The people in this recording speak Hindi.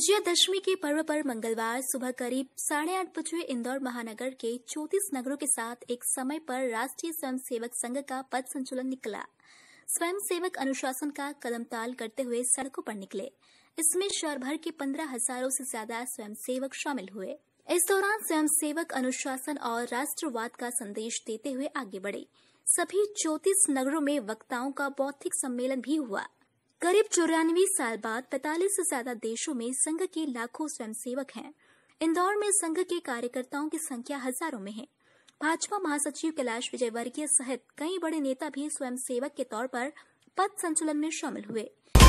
विजयादशमी के पर्व पर मंगलवार सुबह करीब 8:30 बजे इंदौर महानगर के 34 नगरों के साथ एक समय पर राष्ट्रीय स्वयंसेवक संघ का पथ संचलन निकला। स्वयंसेवक अनुशासन का कदमताल करते हुए सड़कों पर निकले। इसमें शहर भर के 15,000 से ज्यादा स्वयंसेवक शामिल हुए। इस दौरान स्वयंसेवक अनुशासन और राष्ट्रवाद का संदेश देते हुए आगे बढ़े। सभी 34 नगरों में वक्ताओं का बौद्धिक सम्मेलन भी हुआ। करीब 94 साल बाद 45 से ज्यादा देशों में संघ के लाखों स्वयंसेवक हैं। इंदौर में संघ के कार्यकर्ताओं की संख्या हजारों में है। भाजपा महासचिव कैलाश विजयवर्गीय सहित कई बड़े नेता भी स्वयंसेवक के तौर पर पथ संचलन में शामिल हुए।